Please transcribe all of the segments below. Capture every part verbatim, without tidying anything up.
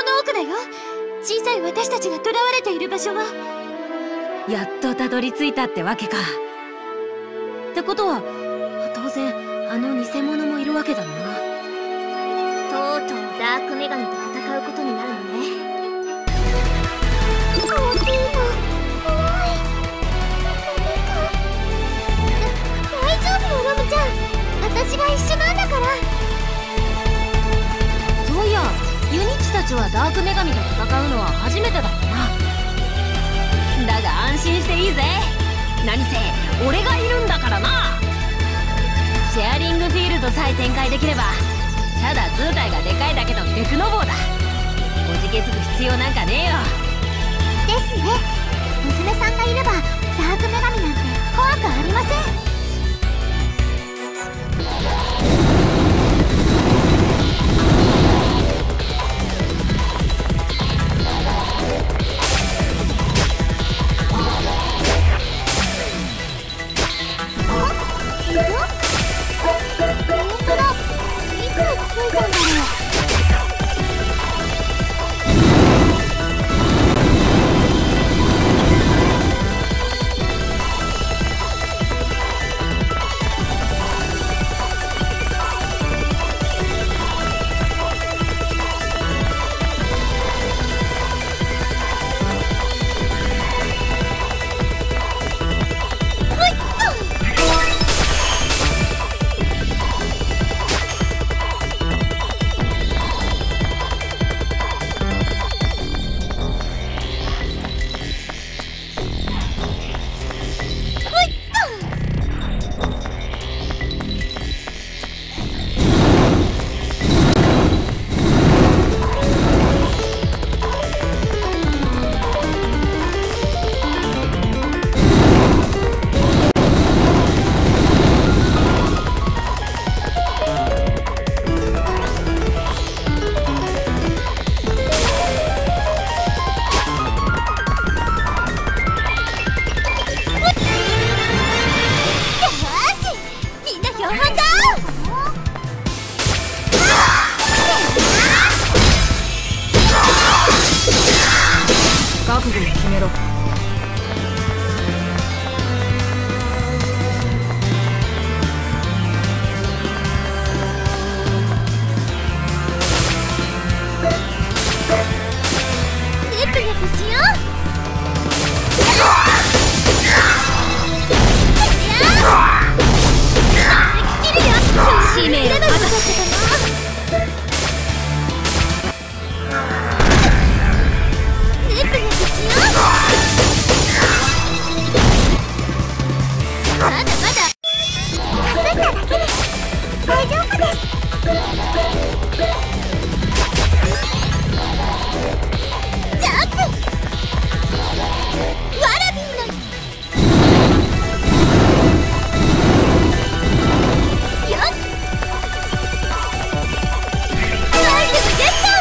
の奥だよ。小さい私たちが囚われている場所は。 やっとたどり着いたってわけか。ってことは当然あの偽物もいるわけだな。 とうとうダーク女神と戦うことになるのね。大きいの怖い。大丈夫よロムちゃん、私が一緒なんだから。 そういやユニチたちはダーク女神と戦うのは初めてだったな。だが安心していいぜ。何せ俺がいるんだからな。シェアリングフィールドさえ展開できればただ図体がでかいだけのテクノボーだ。おじけづく必要なんかねえよ。 ですね。娘さんがいればダーク女神なんて怖くありません。覚悟を決めろ。 ネプネプしよう。使命を果たせ。まだまだ休んだだけです。大丈夫です。ジャンプ。わらびんのよっ。アイテムゲット。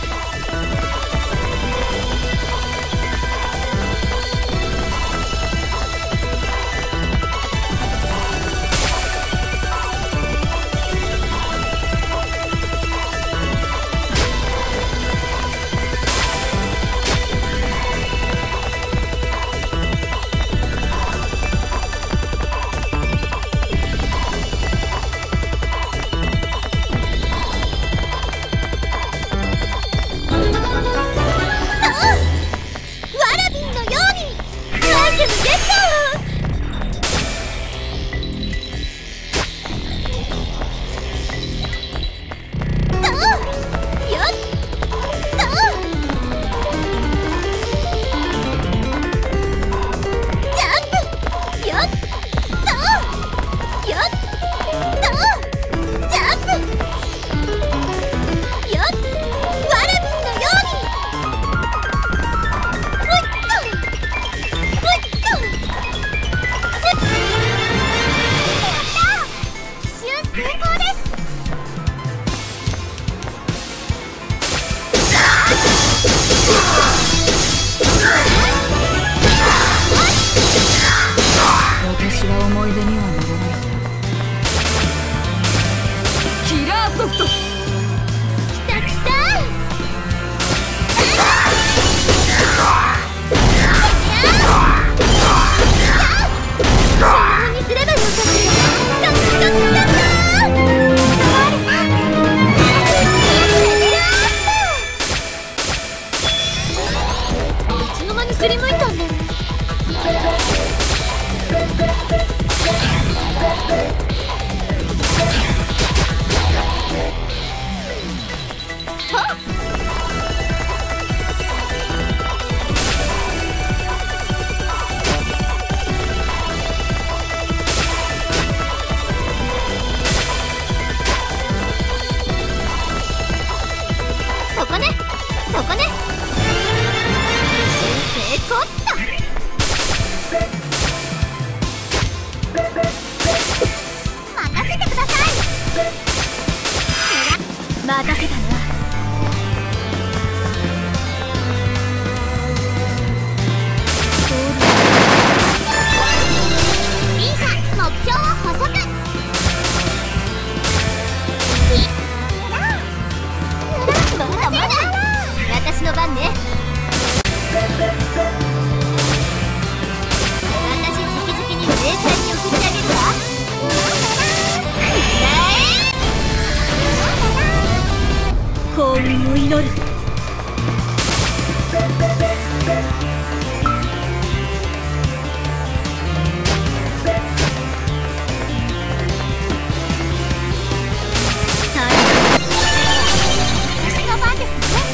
私は思い出には乗れないさ。キラーソフト。 きたきた。 すりむいたんだよね。そこね、そこね。成功っと。任せてください。任せたな。リンさん、目標を補足。私の番ね。私直々に霊界に送ってあげるわ。幸運を祈る。私の番ですね。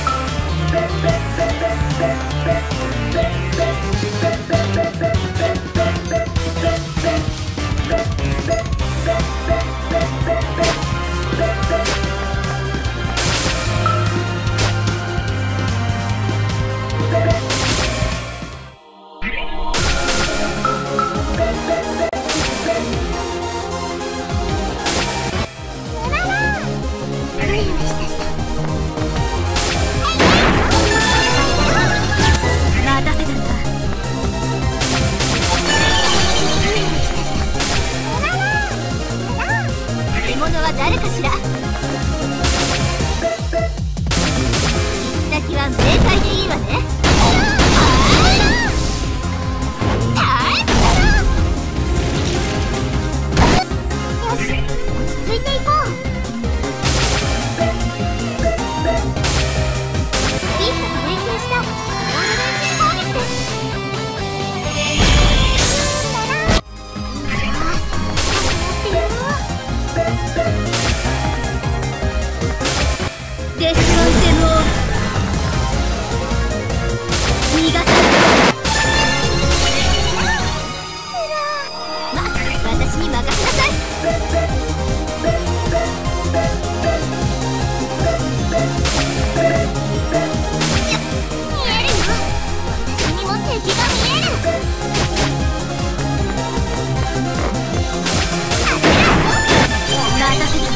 誰かしら。行き先は明快でいいわね。よし、落ち着いていこう。ピットと連携したオールレンジ攻撃です。デストロイゼムを逃がさない。ま、私に任せなさい。見えるよ。私にも敵が見える。任せて。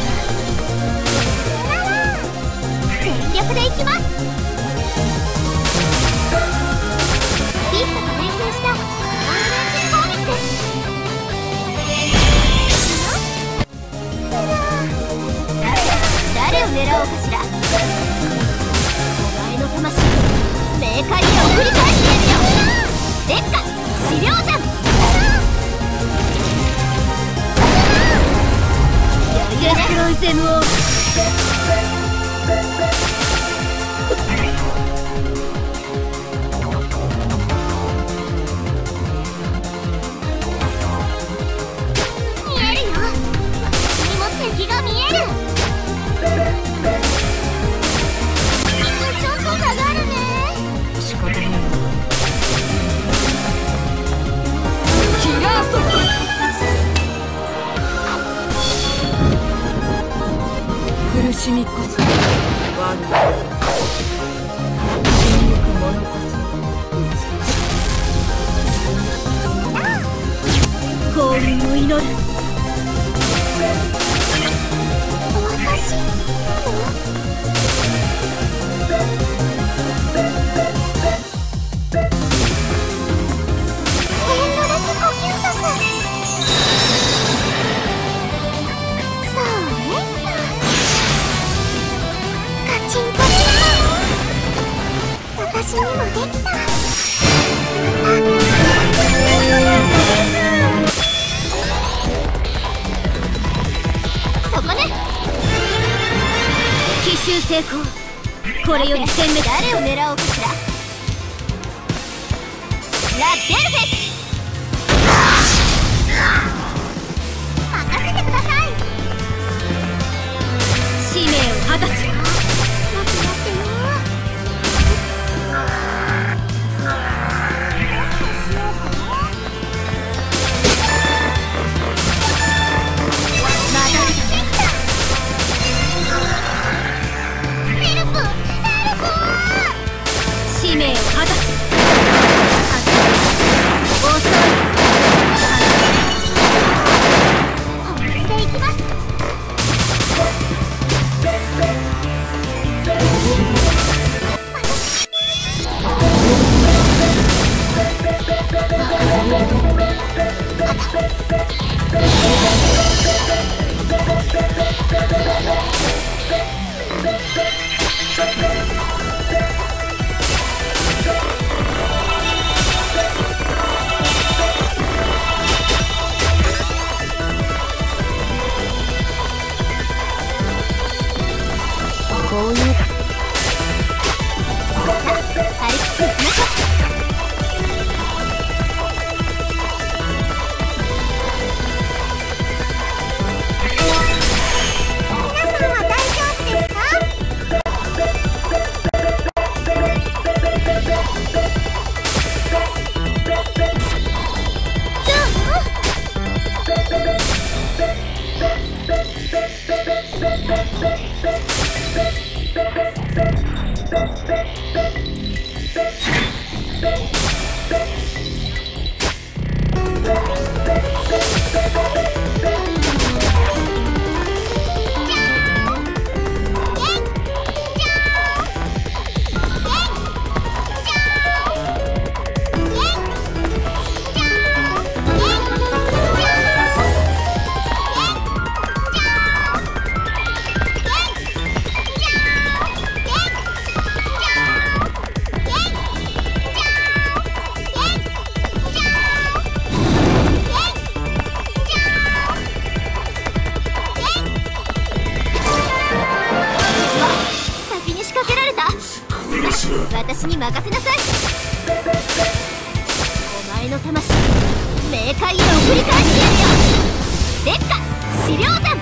全力でいきます。ピットと連携したオールレンジ攻撃です。誰を狙おうかしら。お前の魂冥界に送り返してやるよ。烈火資料山。デストロイゼムを見えるよ。私にも敵が見える。ちょっと下がるね。仕方ない。キラーソフト。苦しみこそ我が死にゆく者こそ美しい。幸運を祈る。私なの？私にもできた。そこね。奇襲成功。これより戦目。誰を狙おうかしら。 ラ・デルフェス。任せてください。 使命を果たす。 待って待ってよ。 使命を果たす。遅い。 本気でいきます。 こういうさあ、張り切っていきましょう。皆さんは大丈夫ですか？どう？私に任せなさい。お前の魂冥界へ送り返してやるよ。烈火資料山。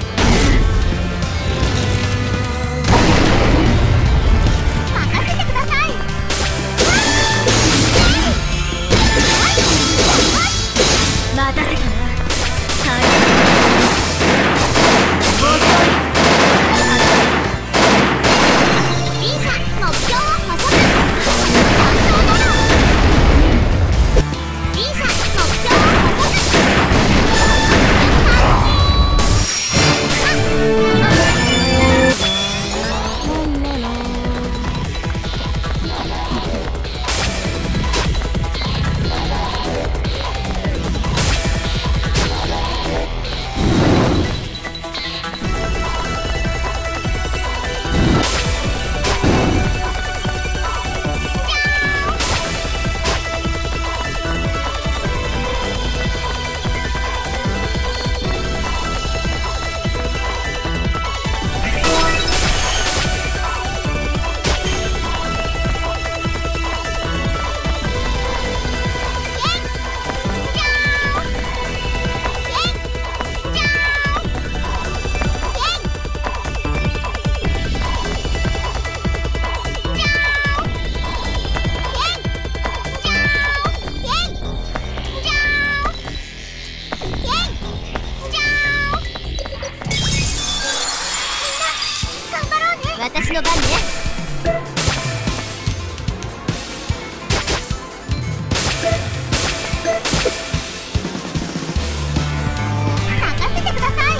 任せてください。 待たせたな。 私の番ね。任せてください。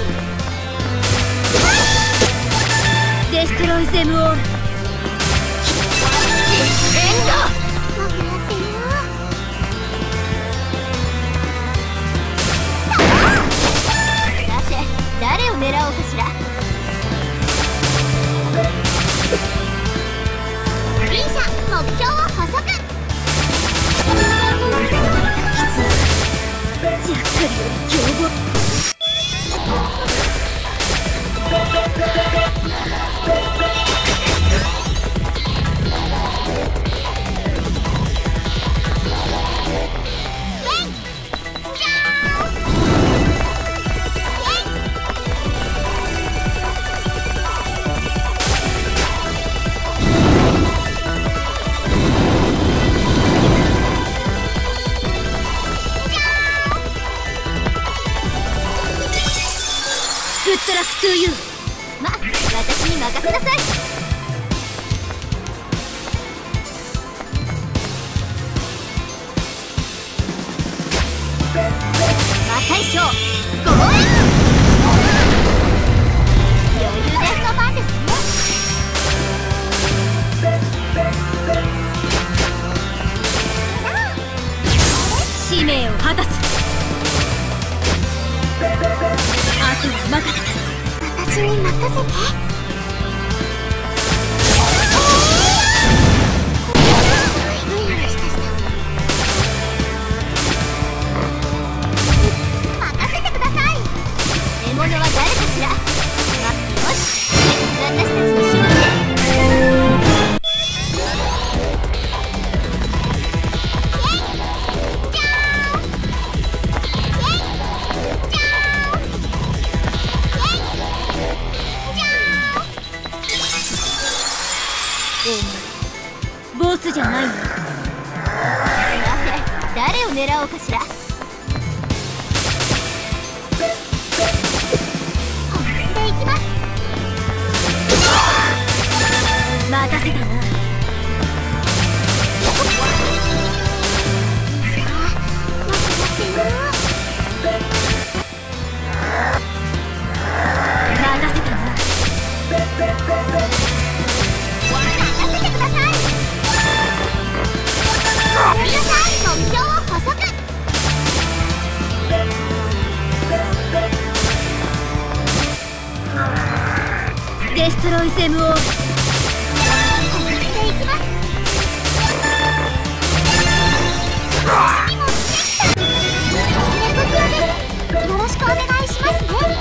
デストロイゼムオール。エンド。 待って待ってよ。さて、誰を狙おうかしら。臨車目標を補足。 ジャッカルより凶暴。 ストラストゥーユー。 ま、私に任せなさい。魔大将ゴーエン。余裕での番ですね。 使命を果たす。あとは任せた。 私に任せて。任せてください。獲物は誰かしら。ま、よし、私たちの勝利で。 ボスじゃないの。 さて、誰を狙おうかしら。本気でいきます。 任せたな。任せたな。 任せてください。皆さん、目標を補足。 デストロイゼムを本気でいきます。にもレポクアです。よろしくお願いしますね。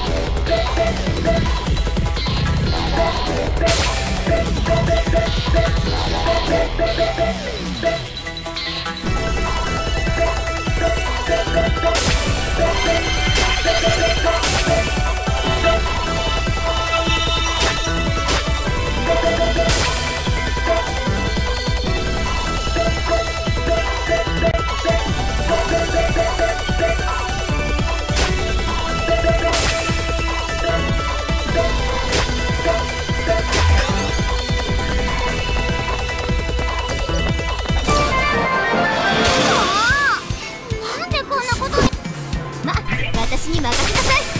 なんでこんなことに。ま、私に任せなさい。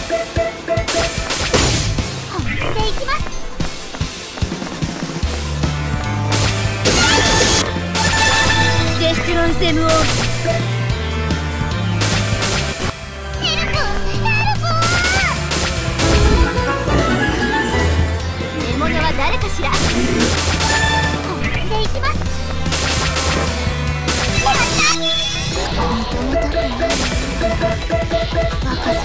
本気でいきます。 デストロイゼムをヘルプヘルプ。獲物は誰かしら。本気でいきます。やった認めたくない若さ。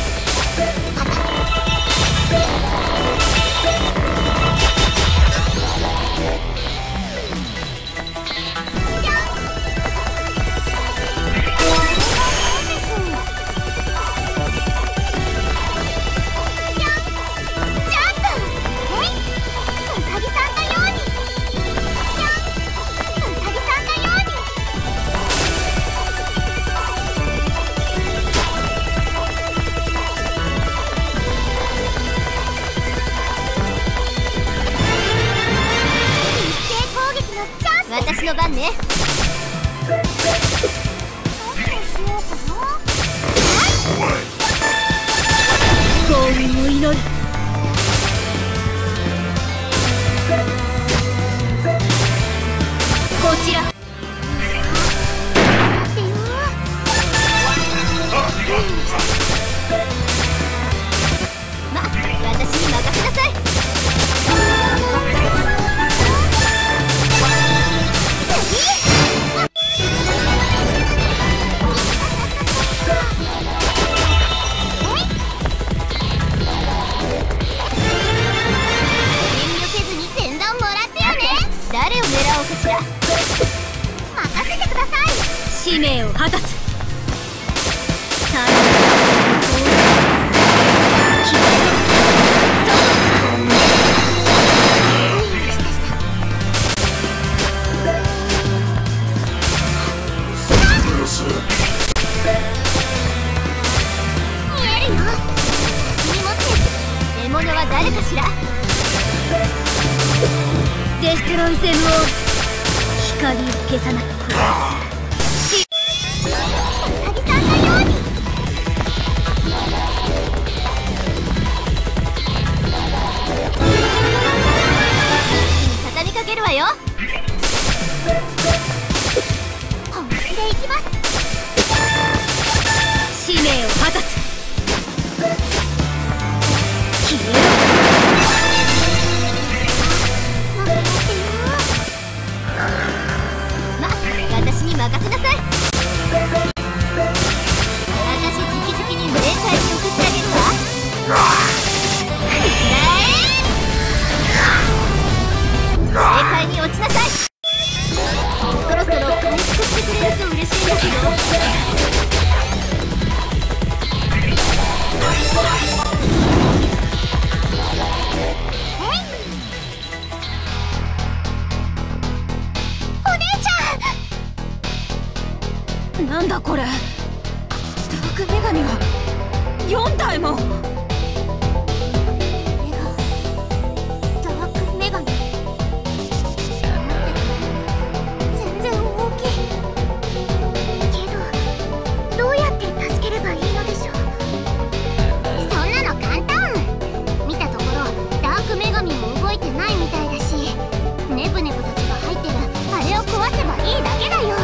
私の番ね。 幸運を祈る。こちら。ま、私に任せなさい。誰を狙おうかしら。任せてください。 使命を果たす。 見えるよ。私にも手伝光を消さなくてしうさぎさんのように畳みかけるわよ。本気でいきます。使命を果たす。消えろ。ま、私に任せなさい。私直々に霊界に送ってあげるわ。霊界に落ちなさい。そろそろ回復してくれると嬉しいんだけど。 なんだこれ、ダーク女神がよんたいも。 ダーク女神全然大きいけど、どうやって助ければいいのでしょう。そんなの簡単。見たところダーク女神も動いてないみたいだし、ネブネブたちが入ってるあれを壊せばいいだけだよ。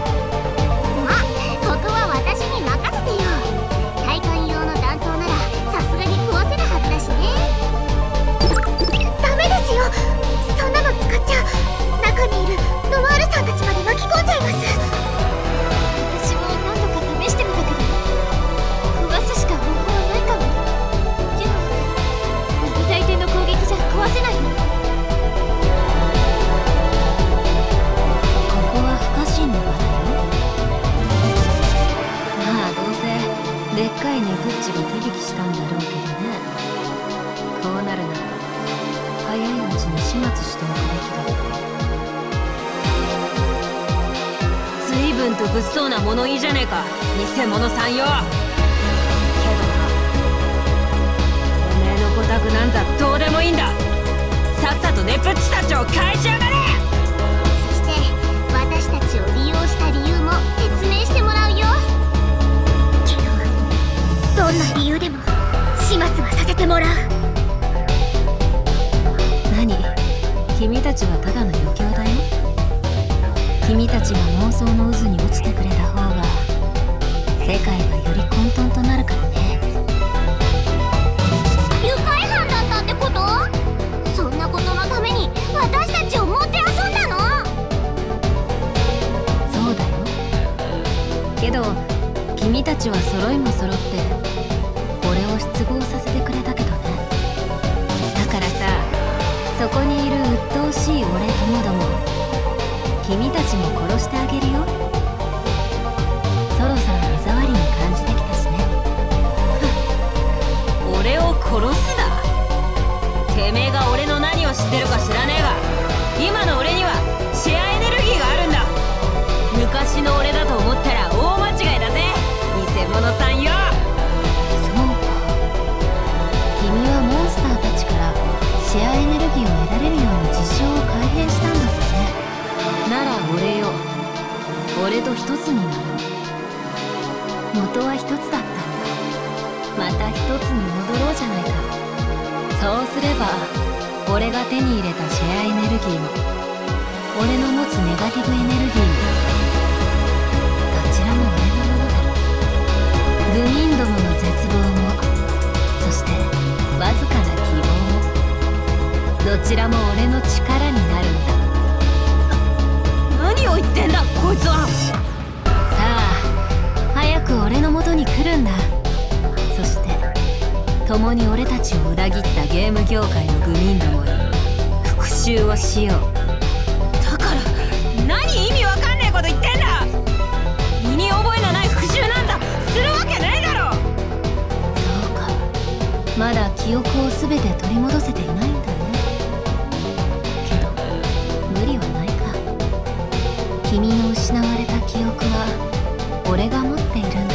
ここは私に任せてよ。体感用の弾頭ならさすがに壊せるはずだしね。ダメですよ、そんなの使っちゃ中にいるノワールさんたちまで巻き込んじゃいます。私も何度か試してみたけど壊すしか方法はないかも。けど右大天の攻撃じゃ壊せないの。 ここは不可侵の場だよ。でっかいネグッチが手引きしたんだろうけどね。こうなるなら早いうちに始末しておくべきだった。随分と物騒な物言いじゃねえか、偽物さんよ。けどな、おめえのごたくなんざどうでもいいんだ。さっさとネプッチたちを返しやがれ。 そして私たちを利用した理由も説明してもらうよ。どんな理由でも始末はさせてもらう。 何？君たちはただの余興だよ。君たちが妄想の渦に落ちてくれた方が世界がより混沌となるからね。 愉快犯だったってこと？そんなことのために私たちをもてあそんだの？ そうだよ。けど君たちは揃いも揃って俺を失望させてくれたけどね。だからさ、そこにいる鬱陶しい俺ともども君たちも殺してあげるよ。そろそろ目障りに感じてきたしね。俺を殺すだ。てめえが俺の何を知ってるか知らねえが、今の俺にはシェアエネルギーがあるんだ。昔の俺だと思ったら大間違いだぜ、偽物さんよ。そうか、君はモンスターたちからシェアエネルギーを得られるように事象を改変したんだってね。なら俺よ、俺と一つになる。元は一つだったんだ。また一つに戻ろうじゃないか。そうすれば俺が手に入れたシェアエネルギーも俺の持つネガティブエネルギーもどちらも俺のものだ。グミンどもの絶望も、そしてわずかな希望も、どちらも俺の力になるんだ。何を言ってんだこいつは。さあ早く俺の元に来るんだ。そして共に俺たちを裏切ったゲーム業界のグミンどもに復讐をしよう。だから何意味わかんねえこと言ってんだ。身に覚えのない復讐なんざするわけねえだろ。そうか、まだ記憶を全て取り戻せていないんだね。けど無理はないか。君の失われた記憶は俺が持っているんだから。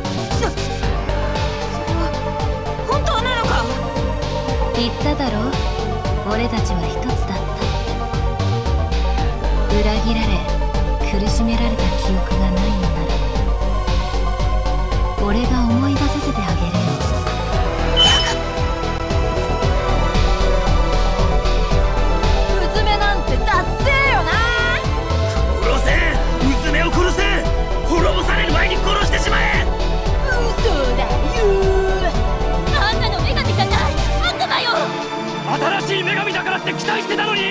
本当なのか？言っただろ、俺たちは一つだったって。裏切切られ苦しめられた記憶がないのなら、俺が思い出させてあげるよ。娘なんてダッセーよな。 殺せ、娘を殺せ。滅ぼされる前に殺してしまえ。 嘘だよ。あんなの女神じゃない、悪魔よ。 新しい女神だからって期待してたのに。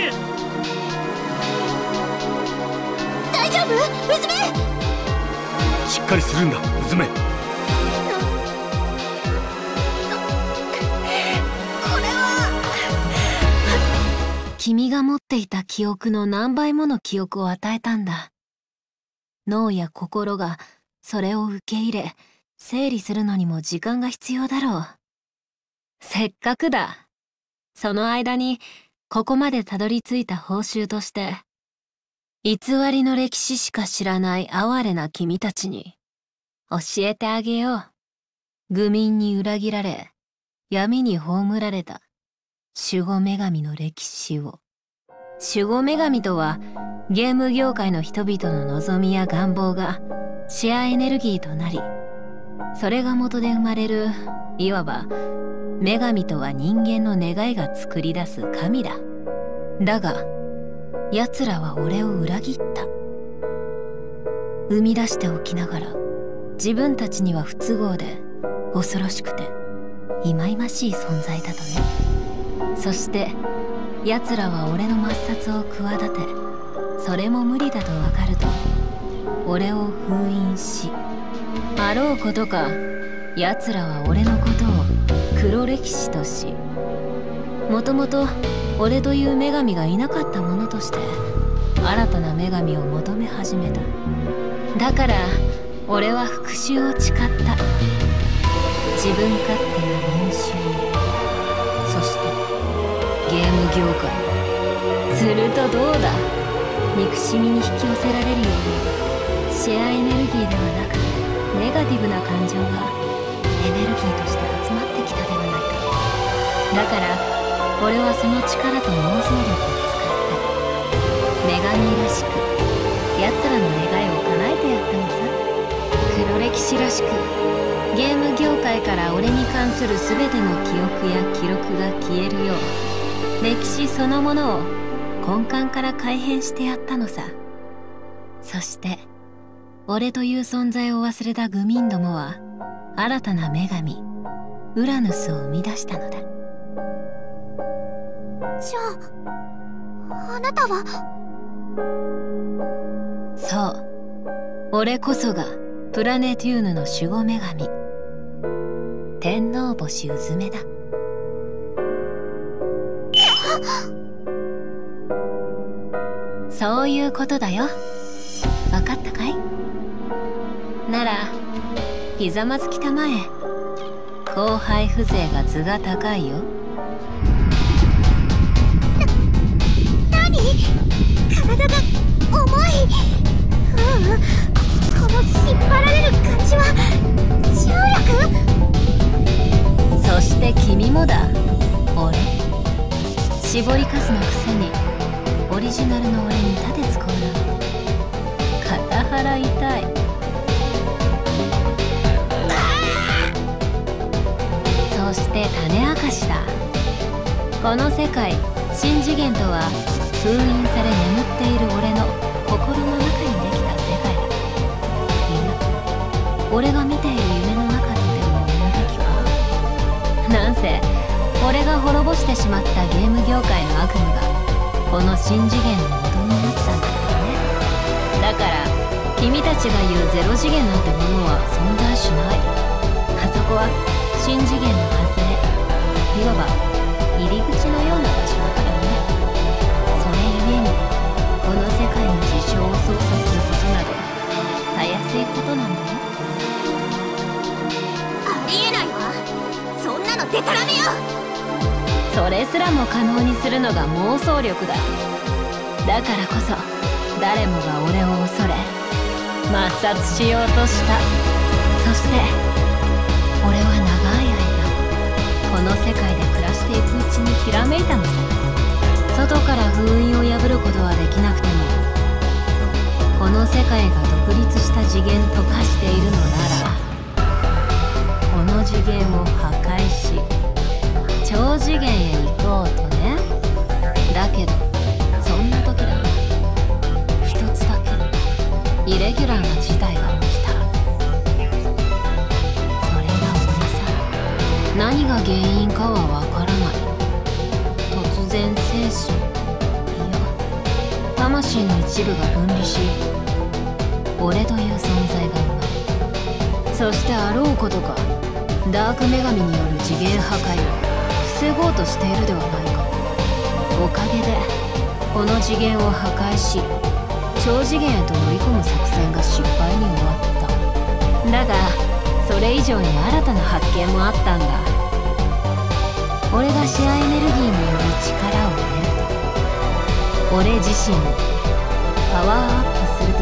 大丈夫娘。 しっかりするんだ娘。 これは君が持っていた記憶の何倍もの記憶を与えたんだ。脳や心がそれを受け入れ整理するのにも時間が必要だろう。せっかくだ。その間にここまでたどり着いた報酬として、偽りの歴史しか知らない哀れな君たちに教えてあげよう。愚民に裏切られ闇に葬られた守護女神の歴史を。守護女神とはゲーム業界の人々の望みや願望がシェアエネルギーとなり、それが元で生まれる、いわば女神とは人間の願いが作り出す神だ。だが奴らは俺を裏切った。生み出しておきながら自分たちには不都合で恐ろしくて忌々しい存在だとね。そして奴らは俺の抹殺を企て、それも無理だとわかると俺を封印し、あろうことか奴らは俺のことを黒歴史とし、もともと俺という女神がいなかったものとして新たな女神を求め始めた。だから俺は復讐を誓った。自分勝手な民衆に、そしてゲーム業界に。するとどうだ。憎しみに引き寄せられるようにシェアエネルギーではなくネガティブな感情がエネルギーとして集まってきたではないか。だから俺はその力と妄想力を使って女神らしく奴らの願いを叶えてやったのさ。黒歴史らしくゲーム業界から俺に関する全ての記憶や記録が消えるよう、歴史そのものを根幹から改変してやったのさ。そして俺という存在を忘れた愚民どもは新たな女神ウラヌスを生み出したのだ。 じゃああなたは。 そう、俺こそがプラネテューヌの守護女神天皇星うずめだ。そういうことだよ。分かったかい？ならひざまずきたまえ。後輩風情が図が高いよ。 な、何？体が重い。ううん、この引っ張られる感じは重力？ そして君もだ。俺絞りかすのくせにオリジナルの俺に盾つこうなんて肩腹痛い。そして種明かしだ。この世界新次元とは封印され眠っている俺の心の中にできた世界だ。いや、俺が見ている夢の中でも言うべきか。なんせ俺が滅ぼしてしまったゲーム業界の悪夢がこの新次元の元になったんだからね。だから君たちが言うゼロ次元なんてものは存在しない。あそこは新次元の外れ、いわば入り口のような場所だからね。それゆえにこの世界の事象を操作することなどたやすいことなんだよ。 ありえないわ。そんなのデタラメよ。 それすらも可能にするのが妄想力だ。だからこそ誰もが俺を恐れ抹殺しようとした。そして俺は長い間この世界で暮らしていくうちにひらめいたのさ。外から封印を破ることはできなくてもの世界が独立した次元と化しているのなら、この次元を破壊し超次元へ行こうとね。だけどそんな時だな、一つだけイレギュラーな事態が起きた。それが俺さ。何が原因かはわからない。突然精神、いや魂の一部が分離し、俺という存在が生まれ、そしてあろうことかダーク女神による次元破壊を防ごうとしているではないか。おかげでこの次元を破壊し超次元へと乗り込む作戦が失敗に終わった。だがそれ以上に新たな発見もあったんだ。俺がシアエネルギーによる力を得ると、俺自身もパワーアップするという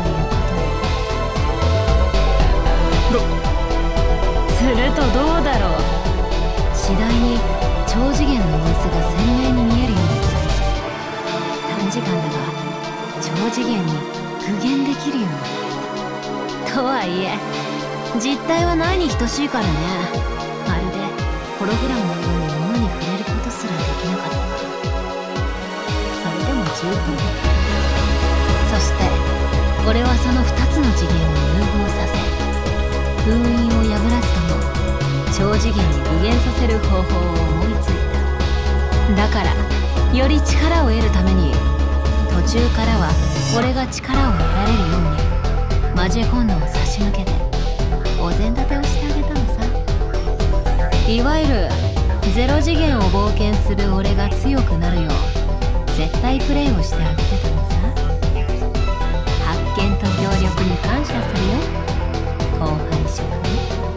ことに。するとどうだろう。次第に超次元の様子が鮮明に見えるようになり、短時間だが超次元に具現できるようになった。とはいえ実態はないに等しいからね。まるでホログラムのように物に触れることすらできなかった。それでも十分だ。そして俺はそのふたつの次元を融合させ、封印を破らずとも超次元に具現させる方法を思いついた。だからより力を得るために途中からは俺が力を得られるようにマジェコンドを差し向けてお膳立てをしてあげたのさ。いわゆるゼロ次元を冒険する俺が強くなるよう絶対プレイをしてあげてたのさ。発見と協力に感謝するよ、後輩諸君。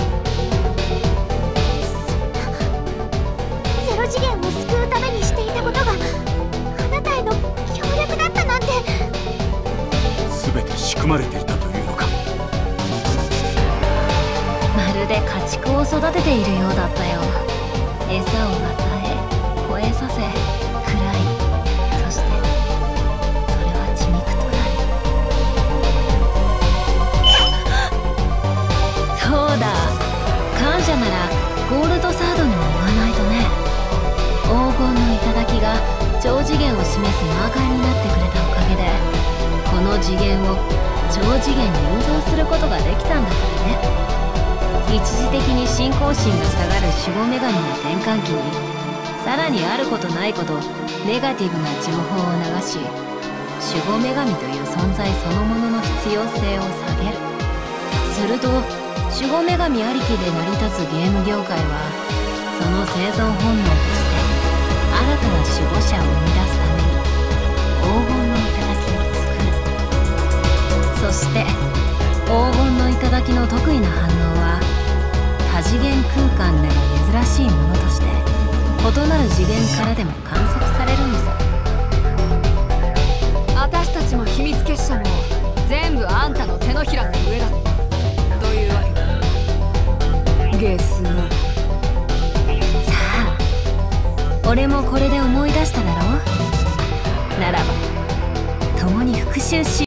ゼロ次元を救うためにしていたことがあなたへの協力だったなんて。 全て仕組まれていたというのか。 まるで家畜を育てているようだったよ。餌を与え吠えさせ喰らい、そしてそれは血肉となり。そうだ、感謝ならゴールドサードにも言わないとね。黄金の頂が超次元を示すマーカーになってくれたおかげでこの次元を超次元に誘導することができたんだからね。一時的に信仰心が下がる守護女神の転換期にさらにあることないことネガティブな情報を流し、守護女神という存在そのものの必要性を下げる。すると守護女神ありきで成り立つゲーム業界はその生存本能として新たな守護者を生み出すために黄金の頂を作る。そして黄金の頂の得意な反応は多次元空間でも珍しいものとして異なる次元からでも観測されるのさ。 私たちも秘密